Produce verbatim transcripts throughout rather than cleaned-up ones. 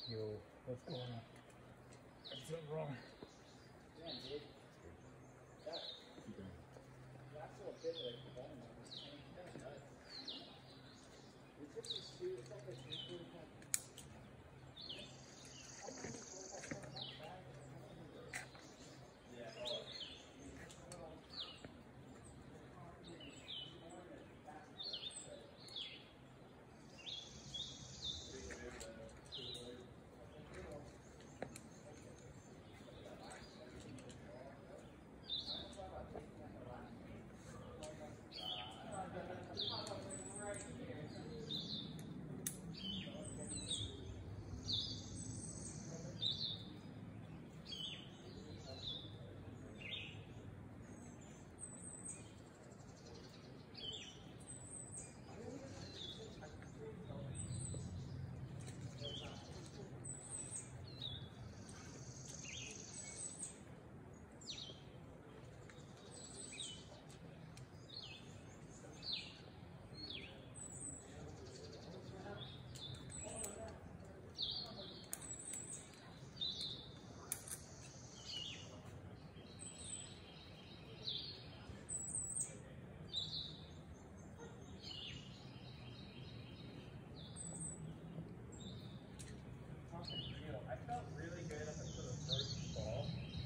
Yo, what's going on? I did something wrong. Yeah, dude. That, that's a little bit like the bone one. I mean, it's kind of nuts. We took this shoe, it's like a three quarter cup. I felt really good up until the first ball.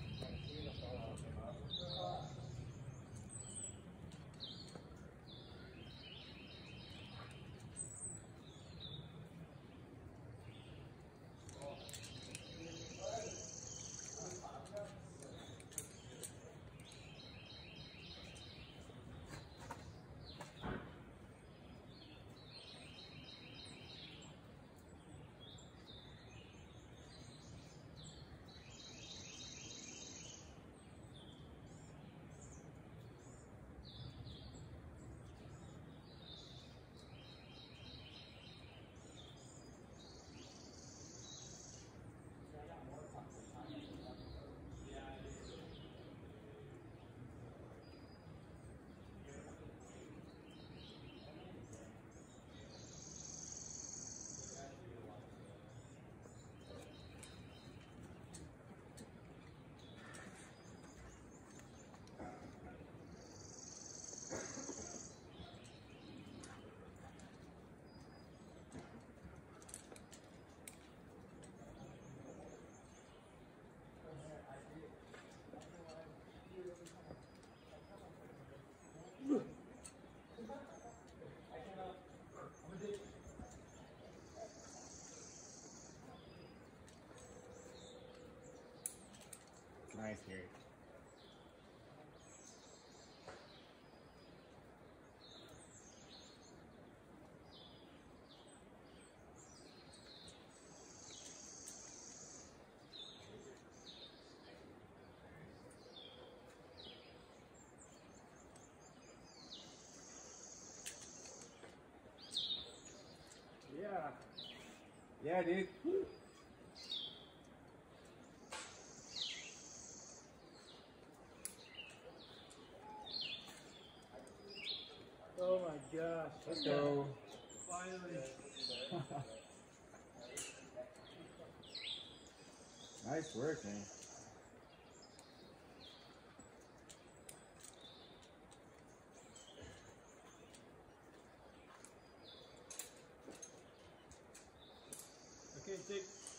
Nice here. Yeah. Yeah, dude. Woo. Oh my gosh. Let's go. Finally. Nice work, man. Okay, take